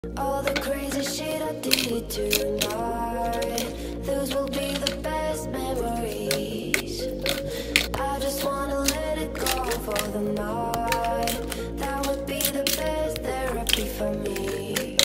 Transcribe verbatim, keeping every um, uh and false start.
All the crazy shit I did tonight, those will be the best memories. I just wanna let it go for the night. That would be the best therapy for me.